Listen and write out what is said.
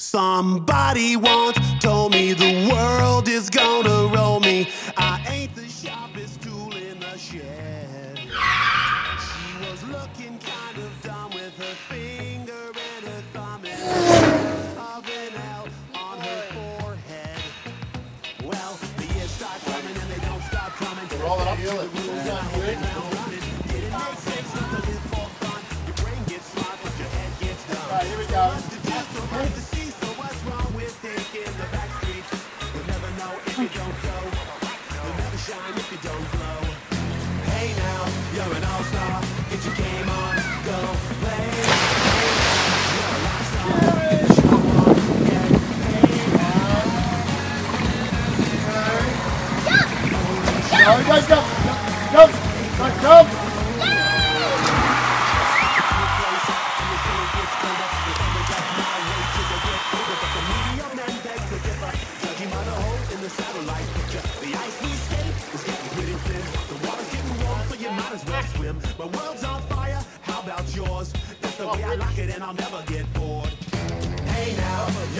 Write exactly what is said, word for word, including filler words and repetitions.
Somebody once told me the world is gonna roll me. I ain't the sharpest tool in the shed. She was looking kind of dumb with her finger and her thumb and oven out on her forehead. Well, the years start coming and they don't stop coming. Roll it up. The rules are running. Didn't make sense not to live for fun. Your brain gets smart, but your head gets dumb. All right, here we go. Shine if you don't glow. Hey now, you're an all-star. Get your game on, go play. Hey now, you're a rock star. Get the show on, get paid now. Go, go, go, go, go, go. Judging by the hole in the satellite picture, the ice we skate is getting pretty thin. The water's getting warm, so you might as well swim. My world's on fire, how about yours? That's the way I like it, and I'll never get bored. Hey now,